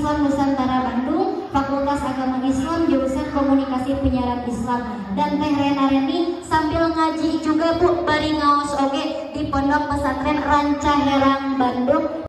Islam Nusantara Bandung, Fakultas Agama Islam, jurusan Komunikasi Penyiaran Islam. Dan Teh Rena Reni sambil ngaji juga Bu, bari ngaos oge di Pondok Pesantren Ranca Herang Bandung.